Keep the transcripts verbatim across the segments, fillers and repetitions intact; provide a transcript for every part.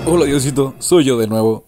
Hola Diosito, soy yo de nuevo.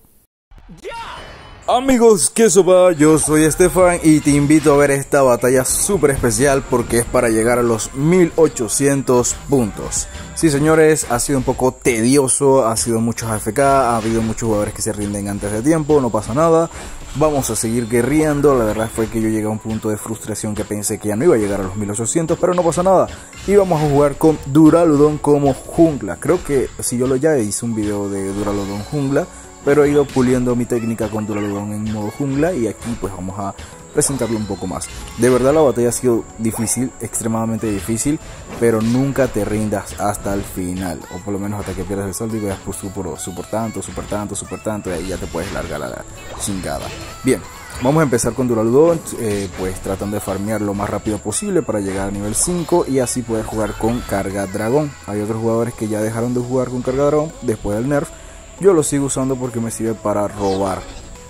Amigos, ¿qué sopa? Yo soy Estefan y te invito a ver esta batalla súper especial porque es para llegar a los mil ochocientos puntos. Sí señores, ha sido un poco tedioso, ha sido muchos A F K, ha habido muchos jugadores que se rinden antes de tiempo, no pasa nada. Vamos a seguir guerreando. La verdad fue que yo llegué a un punto de frustración que pensé que ya no iba a llegar a los mil ochocientos, pero no pasa nada. Y vamos a jugar con Duraludon como jungla. Creo que si yo lo ya hice un video de Duraludon jungla, pero he ido puliendo mi técnica con Duraludon en modo jungla y aquí pues vamos a presentarlo un poco más. De verdad la batalla ha sido difícil, extremadamente difícil, pero nunca te rindas hasta el final, o por lo menos hasta que pierdas el saldo y veas por super, super tanto, super tanto, super tanto, y ahí ya te puedes largar a la chingada. Bien, vamos a empezar con Duraludon, eh, pues tratando de farmear lo más rápido posible para llegar a nivel cinco y así poder jugar con carga dragón. Hay otros jugadores que ya dejaron de jugar con carga dragón después del nerf. Yo lo sigo usando porque me sirve para robar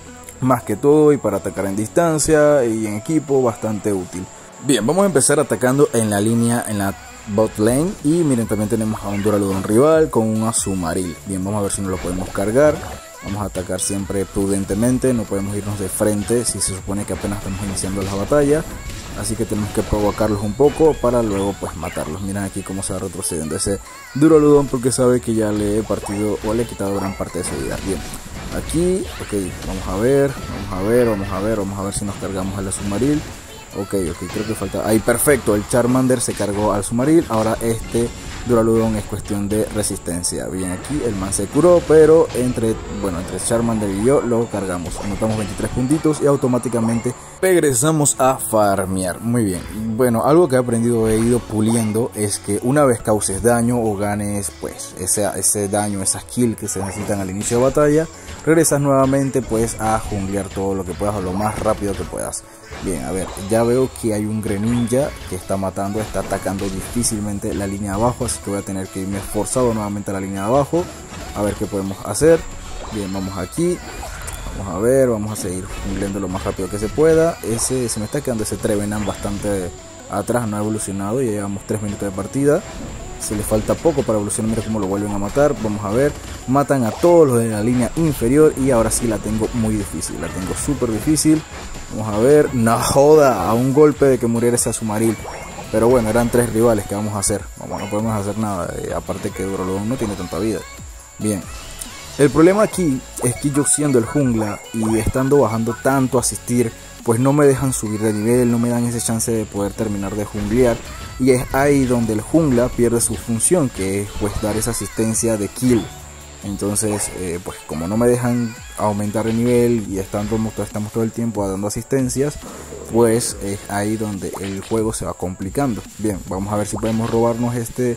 más que todo y para atacar en distancia y en equipo, bastante útil. Bien, vamos a empezar atacando en la línea, en la bot lane. Y miren, también tenemos a un Duraludon rival con un Azumarill. Bien, vamos a ver si nos lo podemos cargar. Vamos a atacar siempre prudentemente, no podemos irnos de frente si se supone que apenas estamos iniciando la batalla. Así que tenemos que provocarlos un poco para luego pues matarlos. Miren aquí cómo se va retrocediendo ese Duraludon porque sabe que ya le he partido o le he quitado gran parte de su vida. Bien, aquí, ok, vamos a ver, vamos a ver, vamos a ver, vamos a ver si nos cargamos al Azumarill. Ok, ok, creo que falta, ahí perfecto, el Charmander se cargó al Azumarill. Ahora este Duraludon es cuestión de resistencia. Bien, aquí el man se curó, pero entre, bueno, entre Charmander y yo lo cargamos. Anotamos veintitrés puntitos y automáticamente regresamos a farmear. Muy bien, bueno, algo que he aprendido, he ido puliendo, es que una vez causes daño o ganes pues ese, ese daño, esas kills que se necesitan al inicio de batalla, regresas nuevamente pues a junglear todo lo que puedas o lo más rápido que puedas. Bien, a ver, ya veo que hay un Greninja que está matando, está atacando difícilmente la línea de abajo, así que voy a tener que irme forzado nuevamente a la línea de abajo, a ver qué podemos hacer. Bien, vamos aquí, vamos a ver, vamos a seguir jungleando lo más rápido que se pueda. Ese, se me está quedando ese Trevenant bastante atrás, no ha evolucionado, ya llevamos tres minutos de partida. Se le falta poco para evolucionar, mira cómo lo vuelven a matar. Vamos a ver, matan a todos los de la línea inferior y ahora sí la tengo muy difícil, la tengo súper difícil. Vamos a ver, no joda, a un golpe de que muriera ese Azumarill. Pero bueno, eran tres rivales, ¿qué vamos a hacer? Vamos, no podemos hacer nada, eh, aparte que Duraludon no tiene tanta vida. Bien, el problema aquí es que yo siendo el jungla y estando bajando tanto a asistir, pues no me dejan subir de nivel, no me dan ese chance de poder terminar de junglear. Y es ahí donde el jungla pierde su función, que es pues dar esa asistencia de kill. Entonces, eh, pues como no me dejan aumentar de nivel y estando, estamos todo el tiempo dando asistencias, pues es ahí donde el juego se va complicando. Bien, vamos a ver si podemos robarnos este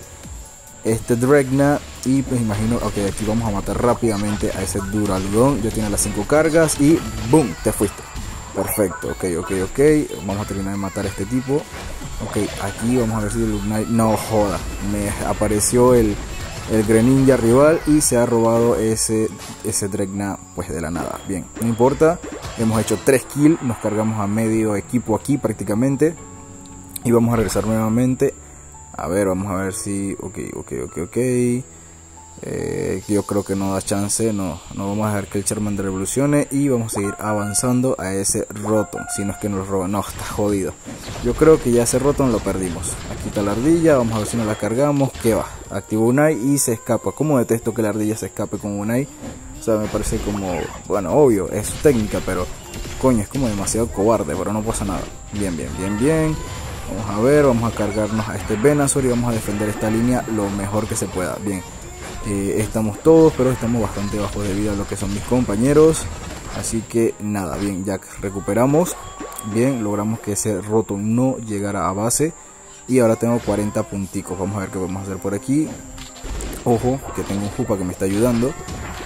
este Dregna y pues imagino, ok, aquí vamos a matar rápidamente a ese Duraludon. Ya tiene las cinco cargas y boom, te fuiste. Perfecto, ok, ok, ok, vamos a terminar de matar a este tipo. Ok, aquí vamos a ver si el Ignite, no joda, me apareció el el Greninja rival y se ha robado ese ese Dregna pues de la nada. Bien, no importa, hemos hecho tres kills, nos cargamos a medio equipo aquí prácticamente y vamos a regresar nuevamente. A ver, vamos a ver si, ok, ok, ok, ok, eh, yo creo que no da chance, no, no vamos a dejar que el Charmander revolucione y vamos a seguir avanzando a ese Rotom, si no es que nos roban, no, está jodido. Yo creo que ya ese Rotom lo perdimos. Aquí está la ardilla, vamos a ver si nos la cargamos, que va, activó Unai y se escapa. Como detesto que la ardilla se escape con Unai, o sea, me parece como, bueno, obvio, es su técnica, pero coño, es como demasiado cobarde, pero no pasa nada. Bien, bien, bien, bien. Vamos a ver, vamos a cargarnos a este Venusaur y vamos a defender esta línea lo mejor que se pueda. Bien, eh, estamos todos, pero estamos bastante bajos de vida lo que son mis compañeros. Así que nada, bien, ya recuperamos. Bien, logramos que ese Rotom no llegara a base. Y ahora tengo cuarenta punticos. Vamos a ver qué podemos hacer por aquí. Ojo, que tengo un Jupa que me está ayudando.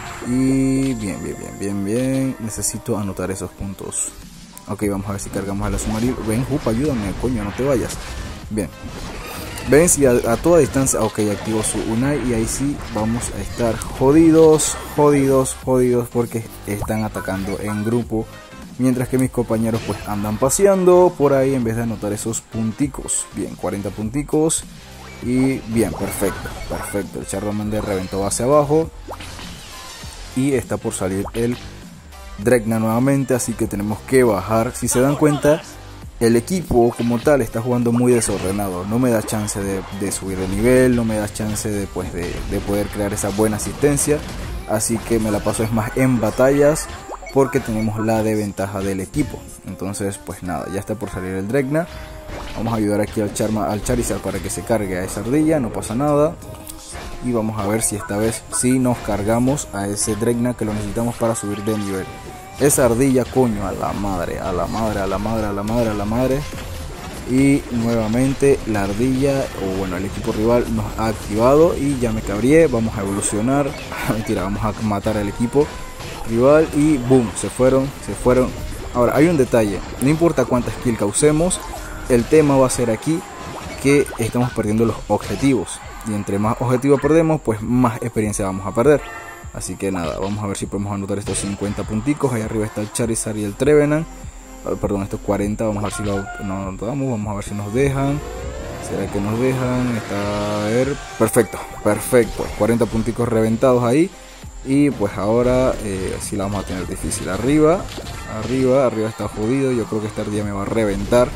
Y bien, bien, bien, bien, bien. Necesito anotar esos puntos. Ok, vamos a ver si cargamos a la Azumarill. Ven, Jupa, ayúdame, coño, no te vayas. Bien. Ven, si a, a toda distancia. Ok, activo su Unai. Y ahí sí vamos a estar jodidos, jodidos, jodidos. Porque están atacando en grupo. Mientras que mis compañeros pues andan paseando por ahí en vez de anotar esos punticos. Bien, cuarenta punticos. Y bien, perfecto, perfecto. El Charmander reventó hacia abajo. y está por salir el Dregna nuevamente, así que tenemos que bajar. Si se dan cuenta, el equipo como tal está jugando muy desordenado, no me da chance de, de subir de nivel, no me da chance de, pues, de, de poder crear esa buena asistencia, así que me la paso es más en batallas porque tenemos la desventaja del equipo. Entonces pues nada, ya está por salir el Dregna. Vamos a ayudar aquí al, Charma, al Charizard para que se cargue a esa ardilla, no pasa nada. Y vamos a ver si esta vez sí nos cargamos a ese Dregna que lo necesitamos para subir de nivel. Esa ardilla, coño, a la madre, a la madre, a la madre, a la madre, a la madre. Y nuevamente la ardilla, o bueno, el equipo rival nos ha activado y ya me cabrié. Vamos a evolucionar. Mentira, vamos a matar al equipo rival y boom, se fueron, se fueron. Ahora, hay un detalle, no importa cuántas kills causemos, el tema va a ser aquí que estamos perdiendo los objetivos. Y entre más objetivos perdemos, pues más experiencia vamos a perder. Así que nada, vamos a ver si podemos anotar estos cincuenta punticos. Ahí arriba está el Charizard y el Trevenant. Perdón, estos cuarenta, vamos a ver si lo no, anotamos, vamos a ver si nos dejan. ¿Será que nos dejan? Está, a ver, perfecto, perfecto. cuarenta punticos reventados ahí. Y pues ahora eh, sí la vamos a tener difícil. Arriba, arriba, arriba está jodido. Yo creo que esta ardilla me va a reventar.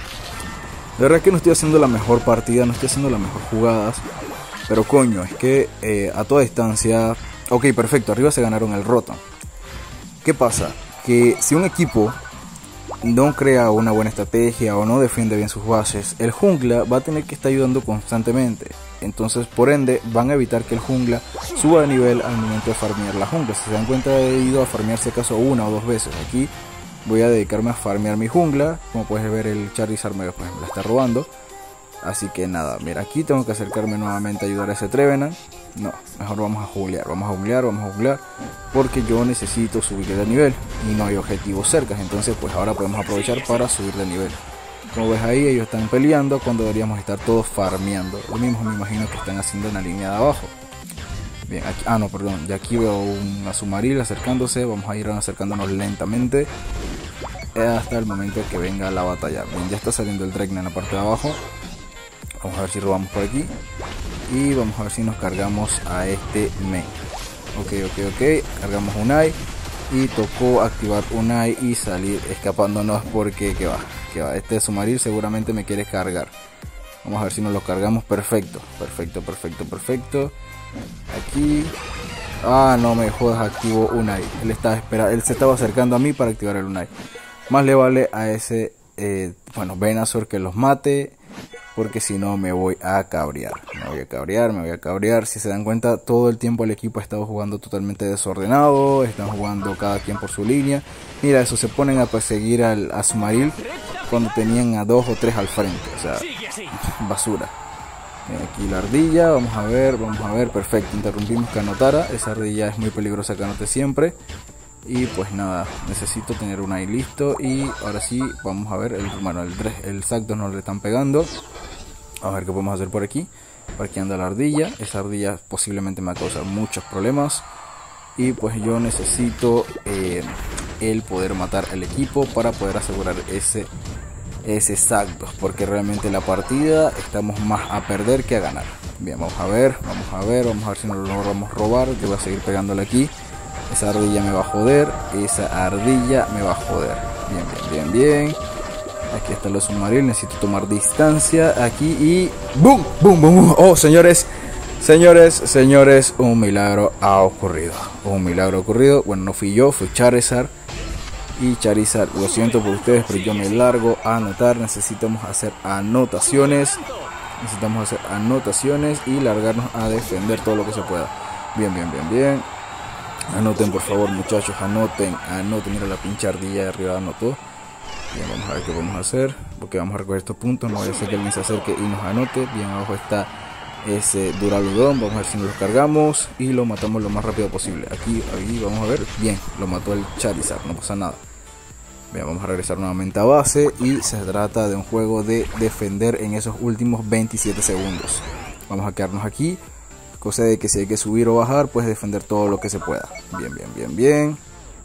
De verdad que no estoy haciendo la mejor partida, no estoy haciendo las mejores jugadas. Pero coño, es que eh, a toda distancia... Ok, perfecto, arriba se ganaron el Rotom. ¿Qué pasa? Que si un equipo no crea una buena estrategia o no defiende bien sus bases, el jungla va a tener que estar ayudando constantemente. Entonces, por ende, van a evitar que el jungla suba de nivel al momento de farmear la jungla. Si se dan cuenta, he ido a farmear si acaso una o dos veces. Aquí voy a dedicarme a farmear mi jungla. Como puedes ver, el Charizard me, pues, me la está robando. Así que nada, mira, aquí tengo que acercarme nuevamente a ayudar a ese Trevenant. No, mejor vamos a junglear, vamos a junglear, vamos a junglear, porque yo necesito subir de nivel y no hay objetivos cerca. Entonces pues ahora podemos aprovechar para subir de nivel. Como ves ahí, ellos están peleando cuando deberíamos estar todos farmeando. Lo mismo me imagino que están haciendo en la línea de abajo. Bien, aquí, ah no, perdón, ya aquí veo un Azumarill acercándose. Vamos a ir acercándonos lentamente hasta el momento que venga la batalla. Bien, ya está saliendo el Dregna en la parte de abajo. Vamos a ver si robamos por aquí. Y vamos a ver si nos cargamos a este men. Ok, ok, ok. Cargamos Unai. Y tocó activar Unai y salir escapándonos porque que va, que va. Este Azumarill seguramente me quiere cargar. Vamos a ver si nos lo cargamos. Perfecto, perfecto, perfecto, perfecto. Aquí. Ah, no me jodas, activo Unai. Él estaba esperando, él se estaba acercando a mí para activar el Unai. Más le vale a ese, eh, bueno, Venusaur que los mate. Porque si no me voy a cabrear, me voy a cabrear, me voy a cabrear. Si se dan cuenta, todo el tiempo el equipo ha estado jugando totalmente desordenado. Están jugando cada quien por su línea. Mira, eso, se ponen a perseguir al Azumarill cuando tenían a dos o tres al frente. O sea, basura. Aquí la ardilla, vamos a ver, vamos a ver, perfecto. Interrumpimos que anotara, esa ardilla es muy peligrosa que anote siempre. Y pues nada, necesito tener una ahí listo. Y ahora sí, vamos a ver, el, bueno, el, el Zapdos nos le están pegando. A ver qué podemos hacer por aquí. Parqueando la ardilla. Esa ardilla posiblemente me va a causar muchos problemas. Y pues yo necesito eh, el poder matar al equipo para poder asegurar ese, ese Zapdos. Porque realmente la partida estamos más a perder que a ganar. Bien, vamos a ver, vamos a ver, vamos a ver si nos lo logramos robar. Yo voy a seguir pegándole aquí. Esa ardilla me va a joder, esa ardilla me va a joder. Bien, bien, bien, bien. Aquí está el Azumarill, necesito tomar distancia aquí y ¡boom! ¡Boom! ¡Boom! ¡Oh, señores! Señores, señores, un milagro ha ocurrido. Un milagro ha ocurrido. Bueno, no fui yo, fue Charizard. Y Charizard, lo siento por ustedes, pero yo me largo a anotar. Necesitamos hacer anotaciones. Necesitamos hacer anotaciones y largarnos a defender todo lo que se pueda. Bien, bien, bien, bien. Anoten por favor, muchachos, anoten, anoten. Mira, la pinche ardilla de arriba anotó. Bien, vamos a ver qué podemos hacer, porque vamos a recoger estos puntos. No vaya a ser que alguien se acerque y nos anote. Bien, abajo está ese Duraludon. Vamos a ver si nos lo cargamos y lo matamos lo más rápido posible. Aquí, ahí, vamos a ver. Bien, lo mató el Charizard, no pasa nada. Bien, vamos a regresar nuevamente a base. Y se trata de un juego de defender en esos últimos veintisiete segundos. Vamos a quedarnos aquí. Cosa de que si hay que subir o bajar, pues defender todo lo que se pueda. Bien, bien, bien, bien.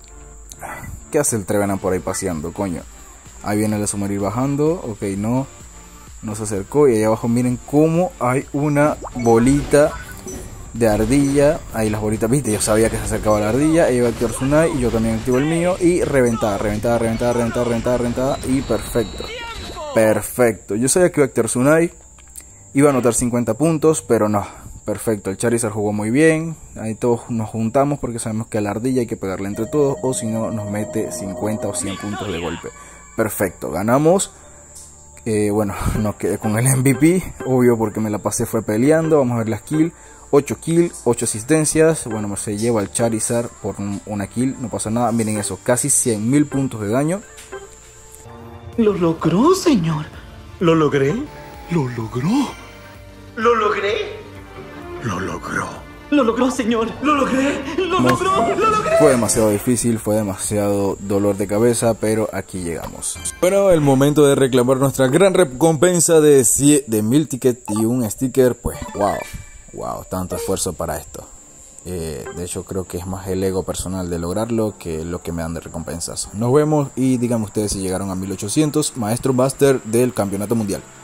¿Qué hace el Trevenant por ahí paseando, coño? Ahí viene el Azumarill bajando. Ok, no. No se acercó. Y ahí abajo miren cómo hay una bolita de ardilla. Ahí las bolitas, viste, yo sabía que se acercaba la ardilla. Ella activó el Tsunade y yo también activo el mío. Y reventada, reventada, reventada, reventada, reventada, reventada. Y perfecto. Perfecto. Yo sabía que iba a activar Tsunade. Iba a anotar cincuenta puntos, pero no. Perfecto, el Charizard jugó muy bien. Ahí todos nos juntamos porque sabemos que a la ardilla hay que pegarle entre todos. O si no, nos mete cincuenta o cien puntos de golpe. Perfecto, ganamos. Eh, bueno, no quedé con el M V P, obvio, porque me la pasé fue peleando. Vamos a ver las kills. ocho kills, ocho asistencias. Bueno, se lleva el Charizard por un, una kill, no pasa nada. Miren eso, casi cien mil puntos de daño. Lo logró, señor. ¿Lo logré? Lo logró. ¿Lo logré? Lo logró. Lo logró, señor. Lo logré. Lo logró. Lo logré. Fue demasiado difícil, fue demasiado dolor de cabeza, pero aquí llegamos. Bueno, el momento de reclamar nuestra gran recompensa de, de mil tickets y un sticker. Pues wow, wow, tanto esfuerzo para esto. Eh, de hecho creo que es más el ego personal de lograrlo que lo que me dan de recompensas. Nos vemos y díganme ustedes si llegaron a mil ochocientos. Maestro Buster del campeonato mundial.